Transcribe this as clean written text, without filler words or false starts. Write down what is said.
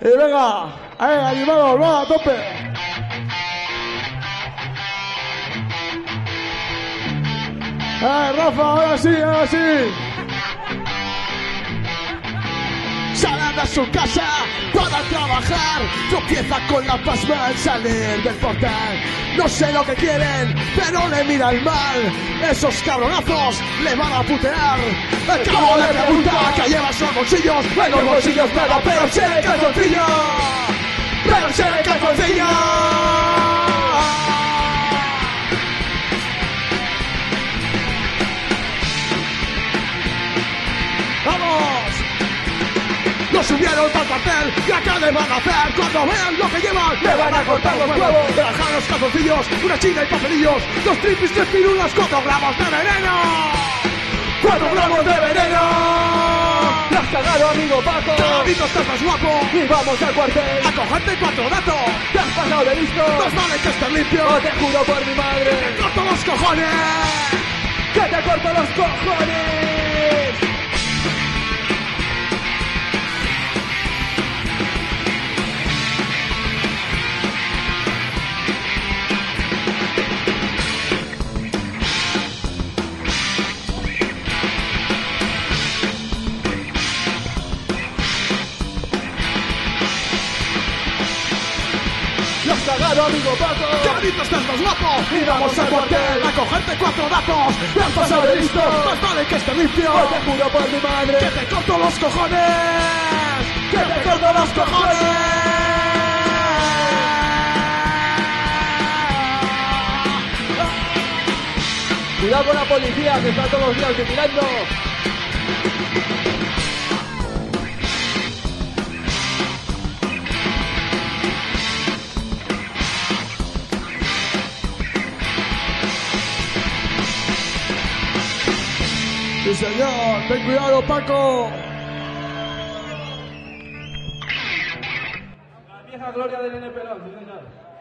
Y venga, animados, va, a tope. Rafa, ahora sí, ahora sí. Salen de su casa para trabajar, tropieza con la pasma al salir del portal. No sé lo que quieren, pero le miran mal. Esos cabronazos le van a putear. El cabo le pregunta que lleva sus bolsillos. En los bolsillos nada, pero sin el calzoncillo. Pero sin el calzoncillo. Lo subieron al cartel y acá le van a hacer. Cuando vean lo que llevan, le van a cortar los huevos. Le bajan los calzoncillos, una china y papelillos. 2 tripis, 3 pirulas, 4 gramos de veneno. 4 gramos de veneno. ¡Lo has cagado, amigo Paco! Cagadito, estás más guapo. Y vamos al cuartel. A cogerte 4 datos. ¡Te has pasado de listo! Más vale que estés limpio. ¡No te juro por mi madre! ¡Te corto los cojones! ¡Que te corto los cojones! Cagado, amigo Paco. Cagadito, estás más guapo. Y vamos al cuartel a cogerte 4 datos. Me han pasado de listo. Más vale que esté limpio. No te juro por mi madre. Que te corto los cojones. Que te corto los cojones. Cuidado con la policía que está todos los días vigilando. Sí, señor. Ten cuidado, Paco. La vieja gloria del N. Pelón, sí, señor.